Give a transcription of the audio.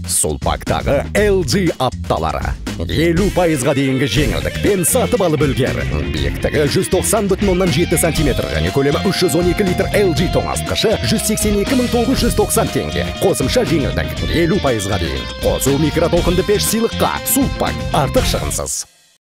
Сулпактағы LG апталары 50%-ға дейінгі жеңілдікпен сатып алып үлгер. Биіктігі 190,7 см және көлемі 312 литр LG тоңазытқышы 182,990 теңге. Қосымша жеңілдік 50%-ға дейін. Қосу микротолқынды пеш сыйлыққа. Сулпак артық шығынсыз.